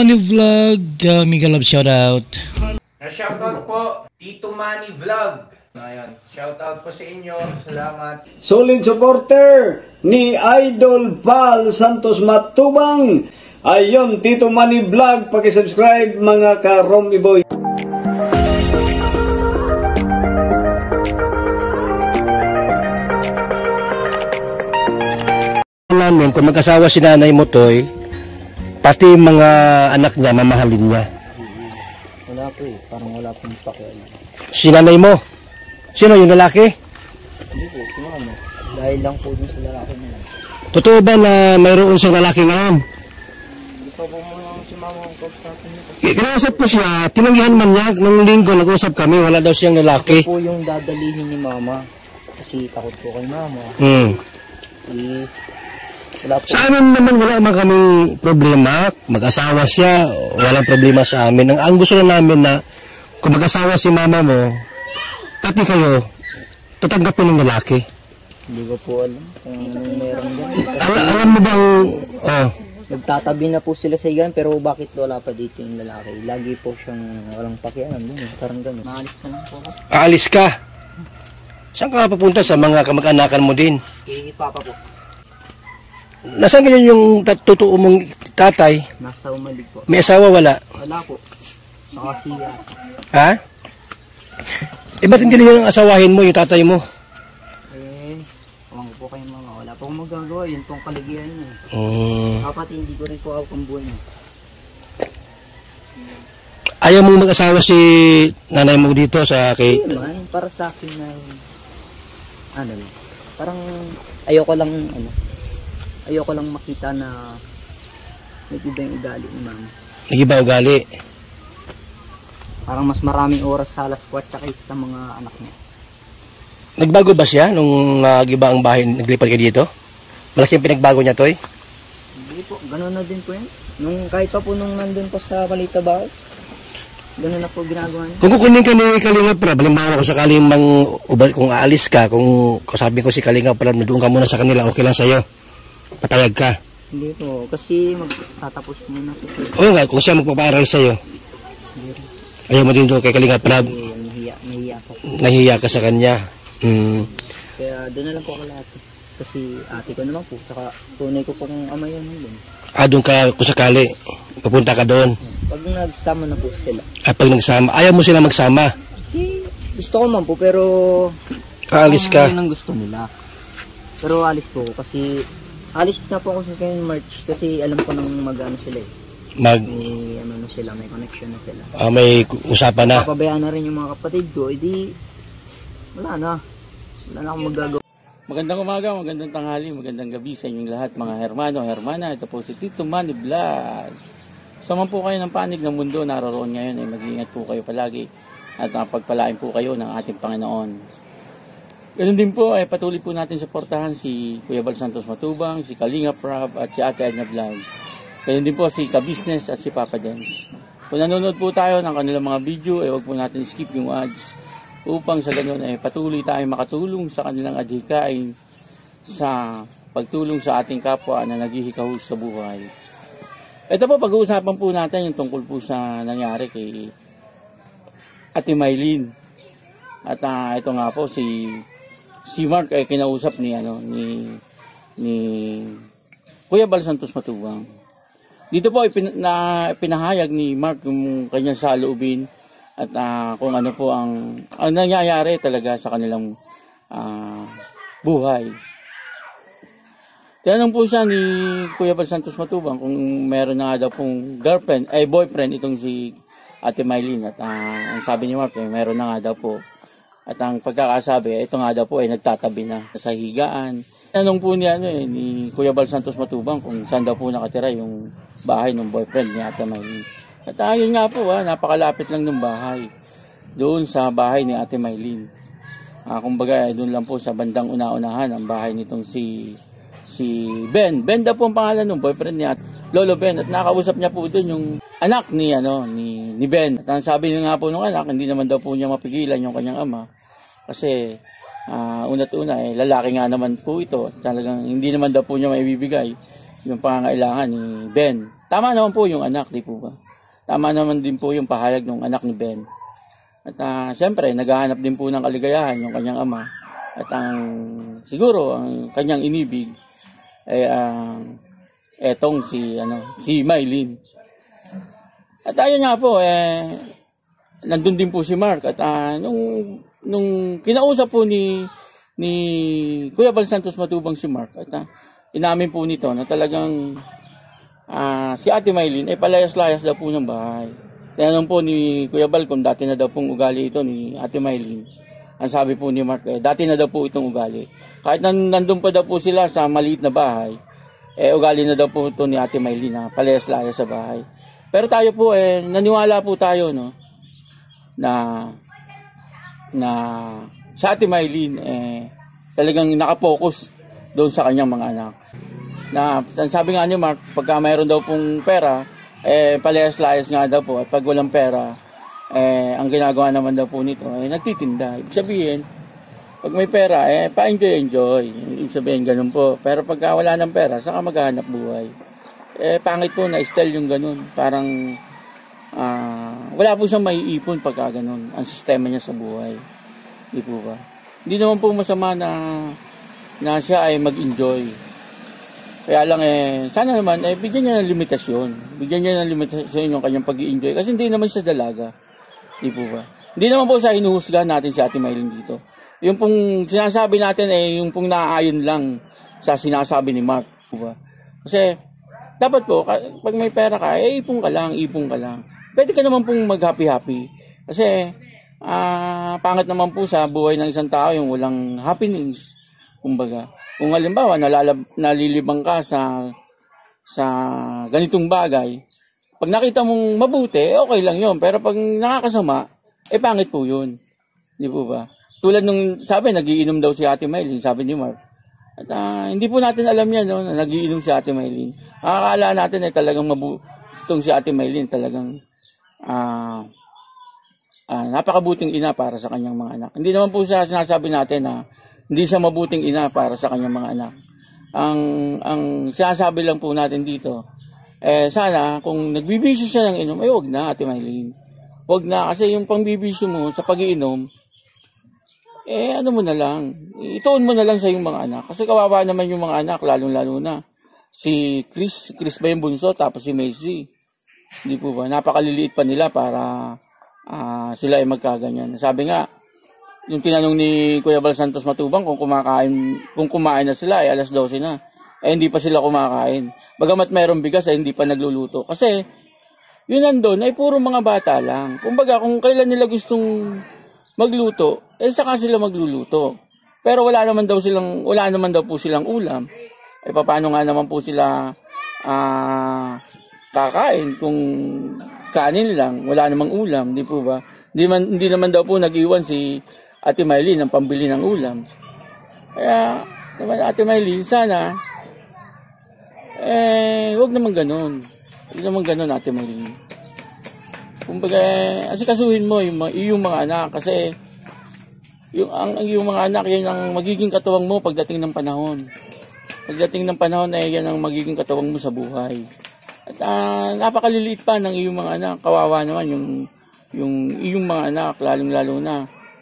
Manny Vlog, Miguel Love shoutout. Shoutout po, Tito Manny Vlog. Ayan, shoutout po sa inyo. Salamat. Solid supporter ni Idol Val Santos Matubang. Ayun, Tito Manny Vlog, paki-subscribe mga ka-Romy Boy. Namin, kung mag-asawa si Nanay Motoy, pati mga anak niya, mamahalin niya. Wala po eh, parang wala pong pakialam. Si Nanay mo? Sino yung lalaki? Hindi po, ano, dahil lang po dun sa lalaki na lang. Totoo ba na mayroon siyang lalaki ngayon? Hindi pa po muna si mama ang kausapin niya. Kinausap ko siya, tinanggihan man niya, nung linggo nag-usap kami, wala daw siyang lalaki. Ito po yung dadalihin ni mama, kasi takot po kay mama. Wala po. Sa amin naman wala man kaming problema, mag-asawa siya, walang problema sa amin. Ang gusto na namin na, kung mag-asawa si mama mo, pati kayo, tatanggapin ng lalaki. Hindi ko po alam kung meron dyan. Alam mo bang, Nagtatabi na po sila sa iyan, pero bakit wala pa dito yung lalaki? Lagi po siyang walang pakialam dun, parang gano'n. Maalis ka lang po. aalis ka? Saan ka papunta? Sa mga kamag-anakan mo din? Kay Papa po. Nasaan ganyan yung totoo mong tatay? Nasa Umalig po. May asawa, wala? Wala po. Saka siya. Ha? Ba't hindi nyo asawahin mo yung tatay mo? Huwag po kayong mga wala po akong magagawa. Yun pong kaligihan niya. Dapat hindi ko rin po ako ang buhay niya. Ayaw mong mag-asawa si nanay mo dito sa kay... Hindi naman, para sa akin na ano lang. Parang ayoko lang makita na nag-iba yung ugali ni mama. Nag-iba ugali? Parang mas maraming oras sa alas 4 kaysa sa mga anak niya. Nagbago ba siya nung nag-iba ang bahay, naglipat kayo dito? Malaking pinagbago niya, Toy? Hindi po, gano'n na din po yan. Kahit pa po nung nandun pa sa Malita Bahay, gano'n na po ginagawa niya. Kung kukunin ka ni Kalinga Prab, halimbawa kung sakaling kung aalis ka, kung sabi ko si Kalinga Prab, doon ka muna sa kanila, okay lang sa'yo? Papayag ka? Hindi po, kasi magtatapos muna po. Oo nga, kung siya magpapaaral sa'yo. Ayaw mo din doon kay Kalinga Prab? Nahiya po. Nahiya ka sa kanya? Kaya doon na lang po ako lahat. Kasi ate ko naman po, saka tunay ko pong ama yun. Doon ka kung sakali, papunta ka doon? Pag nagsama na po sila. Pag nagsama, ayaw mo sila magsama? Gusto ko man po, pero... Aalis ka? Yun ang gusto nila. Pero alis po, kasi... Alis na po ako sa March, kasi alam ko nang mag-ano sila eh. May ano na sila, may connection na sila. May usapan na? Papabayaan na rin yung mga kapatid ko, edi... Wala na akong magagawa. Magandang umaga, magandang tanghali, magandang gabi sa inyong lahat mga hermano, hermana. Ito po si Tito Manny Vlog. Sama po kayo ng panig ng mundo naroon ngayon, ay mag-iingat po kayo palagi at pagpalain po kayo ng ating Panginoon. Ganun din po ay patuloy po natin suportahan si Kuya Val Santos Matubang, si Kalinga Prab at si Ate Edna Vlog. Ganun din po si Ka-Business at si Papa Dance. Kung nanonood po tayo ng kanilang mga video, ay huwag po natin skip yung ads upang sa ganun ay patuloy tayong makatulong sa kanilang adhikain sa pagtulong sa ating kapwa na naghihikahos sa buhay. Ito po, pag-uusapan po natin yung tungkol po sa nangyari kay Ate Maylene. At ito nga po si Mark ay kinausap ni Kuya Val Santos Matubang. Dito po ay pinahayag ni Mark yung kanyang saloobin at kung ano po ang nangyayari talaga sa kanilang buhay. Tinanong po siya ni Kuya Val Santos Matubang kung meron na daw pong boyfriend itong si Ate Maylene. At ang sabi ni Mark meron na nga daw po. At ang pagkakasabi, ito nga daw po ay nagtatabi na sa higaan. Tinanong po ni Kuya Val Santos Matubang kung saan daw po nakatira yung bahay ng boyfriend ni Ate Maylene. At ayun nga po, napakalapit lang ng bahay. Doon sa bahay ni Ate Maylene. Kumbaga, doon lang po sa bandang una-unahan ang bahay nitong si Ben. Ben daw po ang pangalan ng boyfriend ni Lolo Ben. At nakausap niya po doon yung anak ni Ben. At ang sabi niya nga po ng anak, hindi naman daw po niya mapigilan yung kanyang ama. Kasi una't una, lalaki nga naman po ito. Talagang hindi naman daw po niya maibibigay yung pangangailangan ni Ben. tama naman po yung anak, di po ba? Tama naman din po yung pahayag ng anak ni Ben. At siyempre, naghahanap din po ng kaligayahan yung kanyang ama. At siguro, ang kanyang inibig ay etong si Mylene. At ayun nga po, nandun din po si Mark. At nung kinausap po ni Kuya Bal Santos Matubang si Mark, at inamin po nito na talagang si Ate Mylene ay palayas-layas daw po ng bahay. Tinanong po ni Kuya Bal kung dati na daw pong ugali ito ni Ate Mylene. Ang sabi po ni Mark, dati na daw po itong ugali. Kahit nandun pa daw po sila sa maliit na bahay, ugali na daw po ito ni Ate Mylene na palayas-layas sa bahay. Pero tayo po, naniwala po tayo, no, na sa Ate Mylene, talagang nakapokus doon sa kanyang mga anak. Na sabi nga ni Mark, pagka mayroon daw pong pera, palayas-layas nga daw po. At pag walang pera, ang ginagawa naman daw po nito, nagtitinda. Ibig sabihin, pag may pera, pa-enjoy. Ibig sabihin, ganun po. Pero pagka wala ng pera, saka maghahanap buhay. Pangit po na style yung ganun. Parang, wala po siyang maiipon pagka ganun. Ang sistema niya sa buhay. Di po ba? Hindi naman po masama na siya ay mag-enjoy. Kaya lang sana naman bigyan niya ng limitasyon. Bigyan niya ng limitasyon yung kanyang pag-i-enjoy kasi hindi naman siya dalaga. Di po ba? Hindi naman po sa hinuhusgahan natin si Ate Mylene dito. Yung pong sinasabi natin yung pong naaayon lang sa sinasabi ni Mark. Po ba? Kasi dapat po pag may pera ka, ipon ka lang. Pwede ka naman pong mag-happy-happy. Kasi pangit naman po sa buhay ng isang tao yung walang happenings. Kumbaga, kung halimbawa nalilibang ka sa ganitong bagay, pag nakita mong mabuti, okay lang yun. Pero pag nakakasama, pangit po yun. Di po ba? Tulad nung sabi, nagiinom daw si Ate Mylene, sabi ni Mark. At hindi po natin alam yan, no, na nagiinom si Ate Mylene. Akakala natin talagang itong si Ate Mylene talagang napakabuting ina para sa kanyang mga anak. Hindi naman po siya sinasabi natin na hindi siya mabuting ina para sa kanyang mga anak. Ang sinasabi lang po natin dito, sana kung nagbibisyo siya ng inom, wag na, Ate Mylene. Wag na, kasi yung pangbibisyo mo sa pag-iinom, ano mo na lang, ituon mo na lang sa yung mga anak. Kasi kawawa naman yung mga anak, lalong-lalo na. Si Chris ba yung bunso, tapos si Macy. Hindi po ba? Napakaliliit pa nila para sila ay magkaganyan. Sabi nga, yung tinanong ni Kuya Bal Santos Matubang kung kumain na sila, alas 12 na. Hindi pa sila kumakain. Bagamat mayroong bigas, hindi pa nagluluto. Kasi, yun nandun, puro mga bata lang. Kumbaga, kung kailan nila gustong magluto, saka sila magluluto. Pero wala naman daw po silang ulam. Paano nga naman po sila kakain kung kanin lang, wala namang ulam, di po ba? Hindi naman daw po nag-iwan si Ate Mylene ng pambili ng ulam. Kaya naman Ate Mylene, sana wag naman ganun. Wag naman ganun, Ate Mylene. Kumbaga, asikasuhin mo yung mga anak kasi yung mga anak yan ang magiging katuwang mo pagdating ng panahon. Pagdating ng panahon yan ang magiging katuwang mo sa buhay. At napakaliliit pa ng iyong mga anak. Kawawa naman yung iyong mga anak, lalong-lalo na.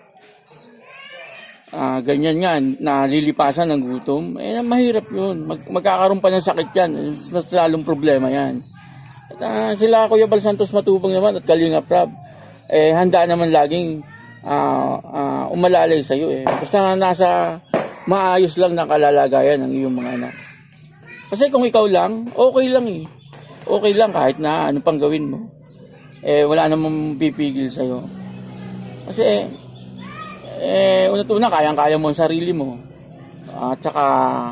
Ganyan nga, nalilipasan ng gutom. Mahirap yun. Magkakaroon pa ng sakit yan. Mas lalong problema yan. At sila Kuya Bal Santos Matubang naman at Kalinga Prab, handa naman laging umalalay sa iyo. Basta nasa maayos lang na kalalagayan ng iyong mga anak. Kasi kung ikaw lang, okay lang Okay lang kahit na ano pang gawin mo. Wala namang pipigil sa'yo. Kasi, una-una, kayang-kaya mo ang sarili mo. At saka,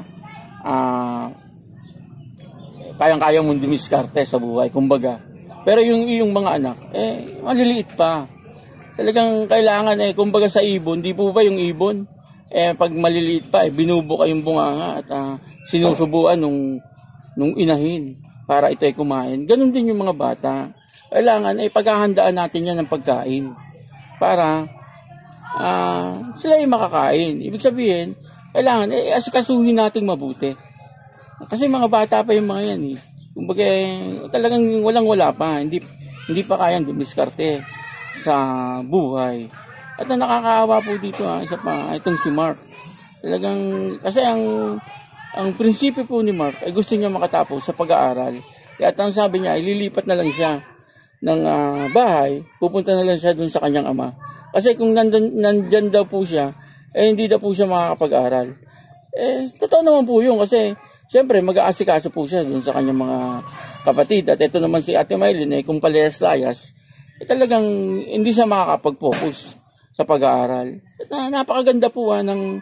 kayang-kaya mong dumiskarte sa buhay, kumbaga. Pero yung mga anak, maliliit pa. Talagang kailangan, kumbaga sa ibon, di po ba yung ibon? Pag maliliit pa, binubuka yung bunganga at sinusubuan nung inahin para ito ay kumain. Ganon din yung mga bata. Kailangan paghahandaan natin yan ng pagkain para sila ay makakain. Ibig sabihin, kailangan asikasuhin natin mabuti. Kasi mga bata pa yung mga yan Kumbaga, talagang walang-wala pa. Hindi pa kayang dumiskarte sa buhay. At ang nakakaawa po dito, isa pa, itong si Mark. Talagang, kasi ang prinsipyo po ni Mark ay gusto niya makatapos sa pag-aaral. At ang sabi niya, ililipat na lang siya ng bahay, pupunta na lang siya dun sa kanyang ama. Kasi kung nandyan daw po siya, hindi daw po siya makakapag-aral. Totoo naman po yun kasi siyempre mag-aasikaso po siya dun sa kanyang mga kapatid. At ito naman si Ate Maylin, kung palayas-layas, talagang hindi siya makakapag-focus sa pag-aaral. At napakaganda po ng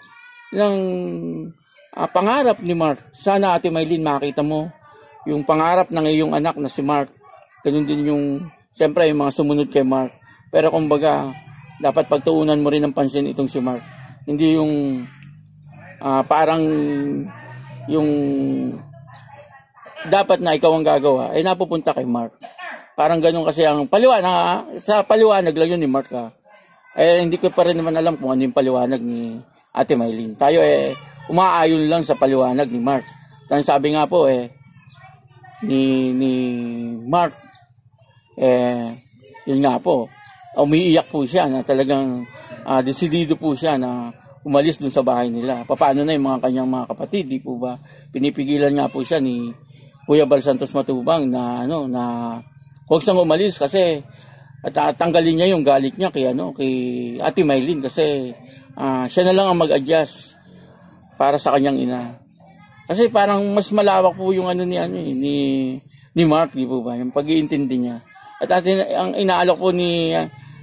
pangarap ni Mark. Sana Ate Maylin makita mo yung pangarap ng iyong anak na si Mark. Ganun din yung, siyempre yung mga sumunod kay Mark. Pero kumbaga, dapat pagtuunan mo rin ng pansin itong si Mark. Hindi yung parang yung dapat na ikaw ang gagawa ay napupunta kay Mark. Parang ganun kasi ang paliwanag, sa paliwanag lang yun ni Mark hindi ko pa rin naman alam kung ano yung paliwanag ni Ate Maylin. Tayo umaayon lang sa paliwanag ni Mark. Ang sabi nga po ni Mark yun nga po, umiiyak po siya na talagang desidido po siya na umalis dun sa bahay nila. Paano na yung mga kanyang mga kapatid, di po ba? Pinipigilan nga po siya ni Kuya Bal Santos Matubang na huwag siyang umalis kasi at tanggalin niya yung galit niya kay Ate Maylin kasi siya na lang ang mag-adjust para sa kanyang ina. Kasi parang mas malawak po yung ni Mark, di po ba? Yung pag-iintindi niya. At ang inaalok po ni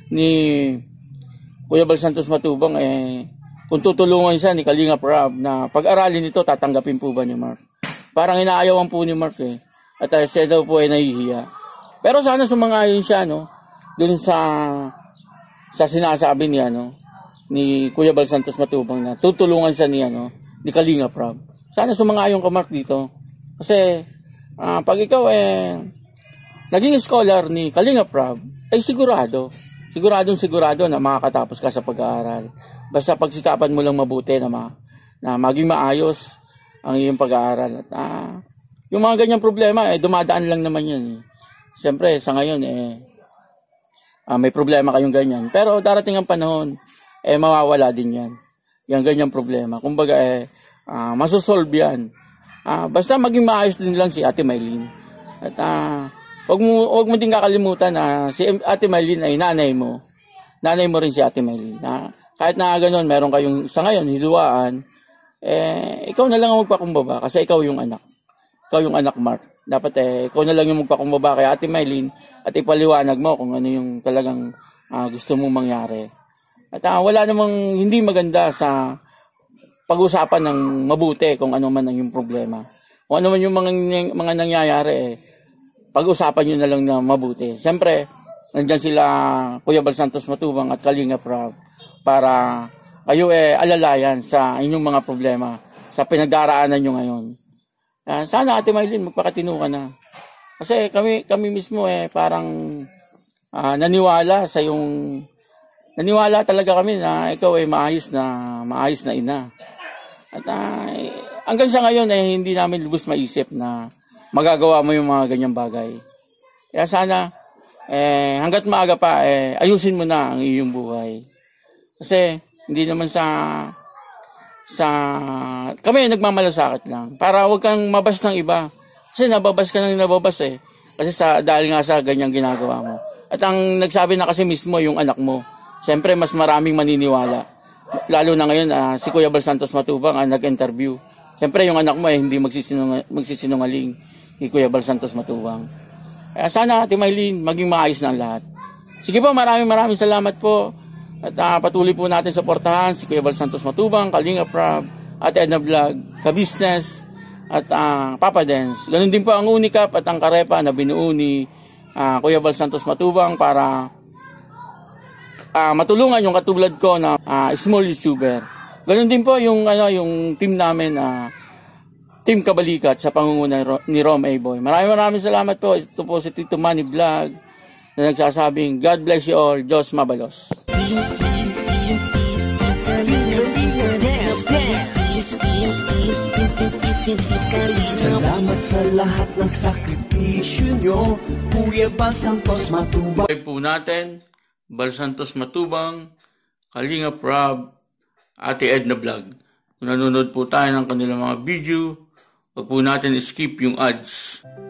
Kuya Bal Santos Matubang kung tutulungan siya ni Kalingap Rob na pag-aralin ito, tatanggapin po ba ni Mark? Parang inaayawan po ni Mark At siya daw po nahihiya. Pero sana sumang-ayon siya dun sa sinasabi ni ni Kuya Bal Santos Matubang na tutulungan siya ni Kalingap Rob. Sana sumang-ayon ka Mark dito. Kasi pag ikaw naging scholar ni Kalingap Rob, ay sigurado na makakatapos ka sa pag-aaral. Basta pagsikapan mo lang mabuti na maging maayos ang iyong pag-aaral. At yung mga ganyang problema, dumadaan lang naman yan. Siyempre, sa ngayon, may problema kayong ganyan. Pero darating ang panahon, mawawala din yan. Yung ganyang problema. Kumbaga, masosolve yan. Basta maging maayos din lang si Ate Maylin. At Huwag mo din kakalimutan na si Ate Maylin ay nanay mo. Nanay mo rin si Ate Maylin. Kahit na ganoon, meron kayong sa ngayon hiluwaan, ikaw na lang ang magpakumbaba kasi ikaw yung anak. Ikaw yung anak, Mark. Dapat ikaw na lang yung magpakumbaba kay Ate Maylin at ipaliwanag mo kung ano yung talagang gusto mong mangyari. At wala namang hindi maganda sa pag-usapan ng mabuti kung ano man ang yung problema. Kung ano man yung mga nangyayari, pag-usapan nyo na lang na mabuti. Siyempre, nandyan sila Kuya Bal Santos Matubang at Kalingap Rob para kayo alalayan sa inyong mga problema sa pinagdaraanan nyo ngayon. Sana Ate Maylin, magpakatino ka na. Kasi kami mismo parang naniwala talaga kami na ikaw maayos na ina. At hanggang sa ngayon hindi namin lubos maisip na magagawa mo yung mga ganyang bagay. Kaya sana, hanggat maaga pa, ayusin mo na ang iyong buhay. Kasi, hindi naman kami nagmamalasakit lang. Para huwag kang mabas ng iba. Kasi nababas ka Kasi dahil nga sa ganyang ginagawa mo. At ang nagsabi na kasi mismo yung anak mo. Siyempre, mas maraming maniniwala. Lalo na ngayon, si Kuya Bal Santos Matubang ang nag-interview. Siyempre, yung anak mo hindi magsisinungaling. Ni Kuya Bal Santos Matubang. Kaya sana Ate Maylin, maging maayos na ang lahat. Sige po, maraming salamat po. At patuloy po natin suportahan si Kuya Bal Santos Matubang, Kalingap Rob, Ate Edna Vlog, Ka-Business, at Papa Dance. Ganun din po ang Unicap at ang Karepa na binuo ni Kuya Bal Santos Matubang para matulungan yung katulad ko na small YouTuber. Ganun din po yung team namin Team Kabalikat sa pangunguna ni Rom A. Boy. Maraming salamat po. Ito po si Tito Manny Vlog na nagsasabing God bless you all. Diyos mabalos. Dance. Salamat sa lahat ng sakripisyo nyo, Kuya Bal Santos Matubang. Okay po natin, Bal Santos Matubang, Kalinga Prab, Ate Edna Vlog. Kung nanonood po tayo ng kanilang mga video, wag po natin skip yung ads.